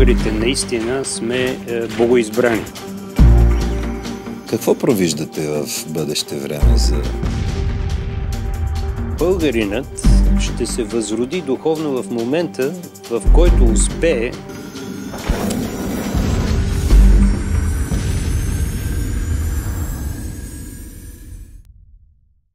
българите наистина сме богоизбрани. Какво провиждате в бъдеще време за... Българинът ще се възроди духовно в момента, в който успее